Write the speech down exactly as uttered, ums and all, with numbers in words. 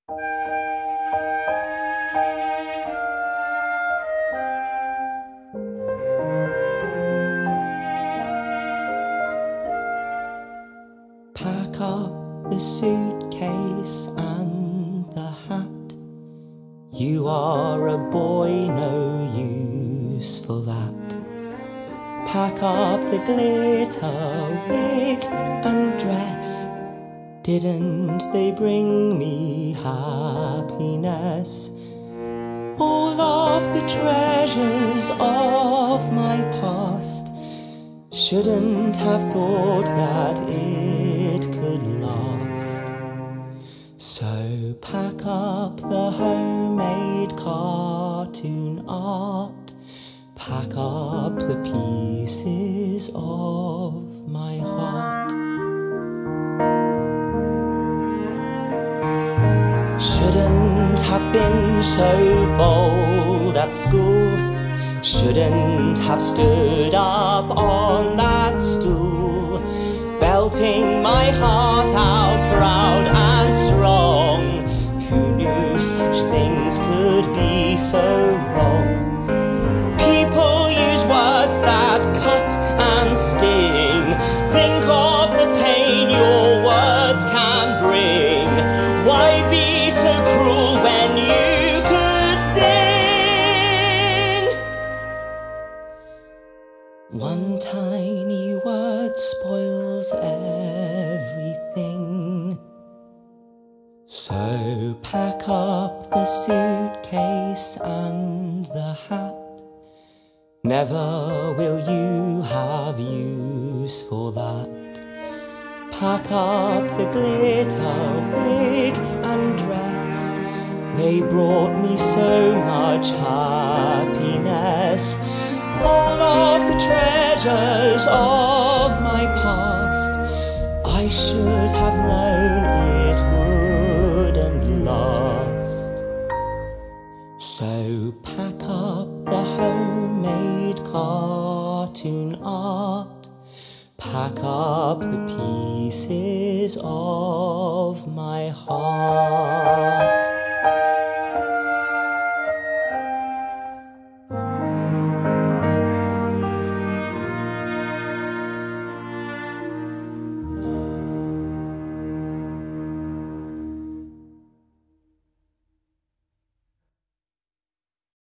Pack up the suitcase and the hat. You are a boy, no use for that. Pack up the glitter wig and dress. Didn't they bring me happiness? All of the treasures of my past. Shouldn't have thought that it could last. So pack up the homemade cartoon art. Pack up the pieces of my heart. Shouldn't have been so bold at school. Shouldn't have stood up on that stool, belting my heart out proud and strong. Who knew such things could be so wrong? People use words that cut and sting. Think of the pain your words can bring. Why be so cruel when you could sing? One tiny word spoils everything. So pack up the suitcase and the hat. Never will you have use for that. Pack up the glitter wig and dress. They brought me so much happiness. All of the treasures of my past. I should have known it wouldn't last. So pack up the homemade cartoon art. Pack up the pieces of my heart.